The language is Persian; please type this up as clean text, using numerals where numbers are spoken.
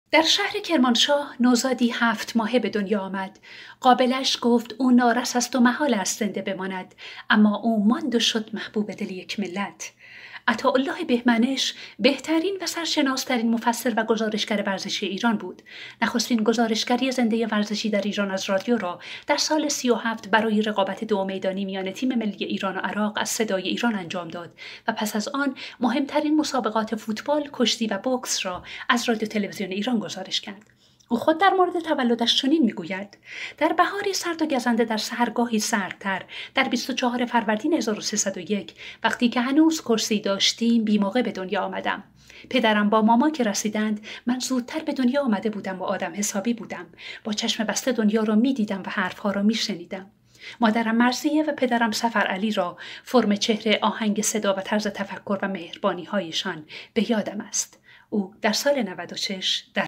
در شهر کرمانشاه نوزادی 7 ماهه به دنیا آمد. قابلش گفت او نارس است و محال است زنده بماند، اما او ماند و شد محبوب دل یک ملت. عطاالله بهمنش بهترین و سرشناسترین مفسر و گزارشگر ورزشی ایران بود. نخستین گزارشگری زنده ورزشی در ایران از رادیو را در سال 37 برای رقابت 2 میدانی میان تیم ملی ایران و عراق از صدای ایران انجام داد و پس از آن مهمترین مسابقات فوتبال، کشتی و بوکس را از رادیو تلویزیون ایران گزارش کرد. او خود در مورد تولدش چنین میگوید: در بهاری سرد و گزنده در سحرگاهی سردتر در 24 فروردین 1301 وقتی که هنوز کرسی داشتیم بیموقع به دنیا آمدم. پدرم با ماما که رسیدند من زودتر به دنیا آمده بودم و آدم حسابی بودم. با چشم بسته دنیا را میدیدم و حرفها را میشنیدم. مادرم مرضیه و پدرم سفر علی را فرم چهره، آهنگ صدا و طرز تفکر و مهربانی هایشان به یادم است. او در سال 96 در